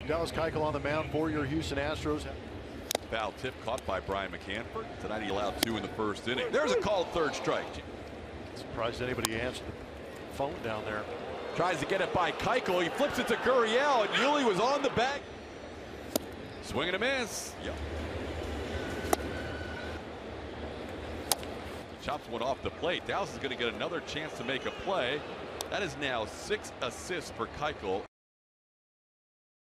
Dallas Keuchel on the mound for your Houston Astros. Foul tip caught by Brian McCann. Tonight he allowed 2 in the first inning. There's a called third strike. Surprised anybody answered the phone down there. Tries to get it by Keuchel. He flips it to Gurriel, and Yuli was on the bag. Swing and a miss. Yep. Chops one off the plate. Dallas is going to get another chance to make a play. That is now 6 assists for Keuchel.